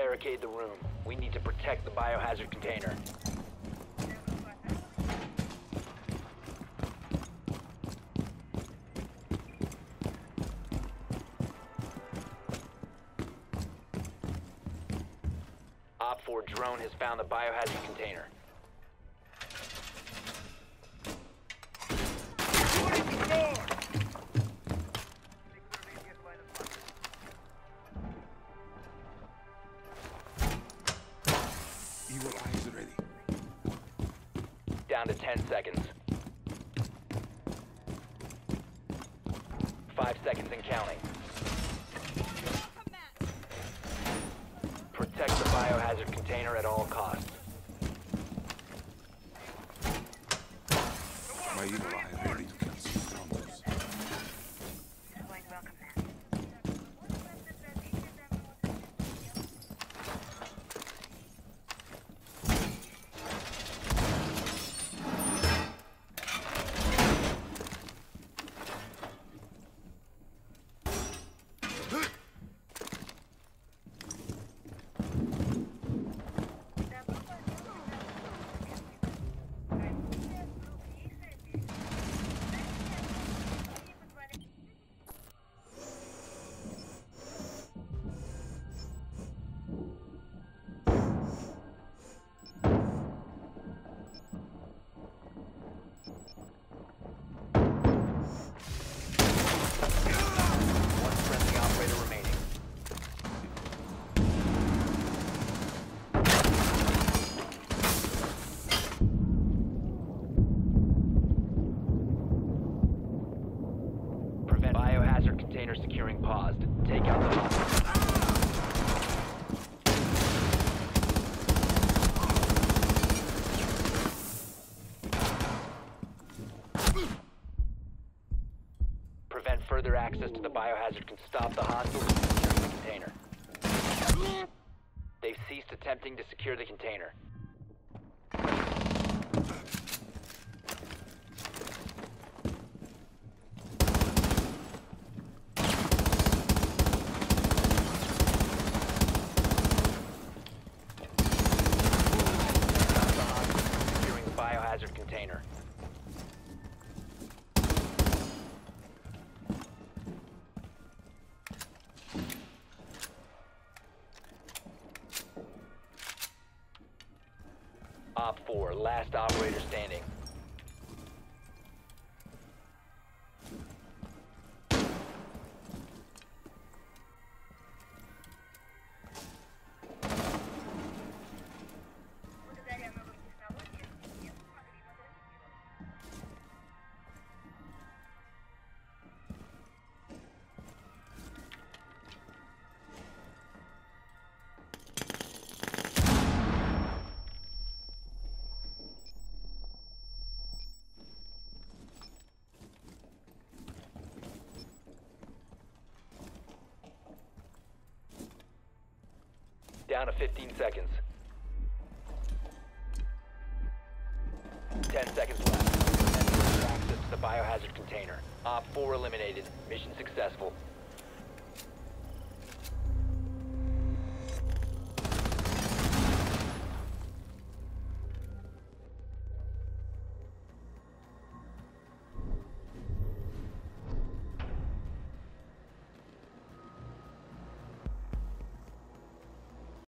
barricade the room. We need to protect the biohazard container. Op 4 drone has found the biohazard container. Evil eyes ready. Down to 10 seconds. 5 seconds and counting. Protect the biohazard container at all costs. My evil eyes ready to kill some zombies. One friendly operator remaining. Prevent biohazard container securing paused. Take out the hostage. Prevent further access to the biohazard can stop the hostiles from securing the container. They've ceased attempting to secure the container. Stop the hostiles from securing the biohazard container. Op 4, last operator standing. Down to 15 seconds. 10 seconds left. And access to the biohazard container. Op 4 eliminated. Mission successful.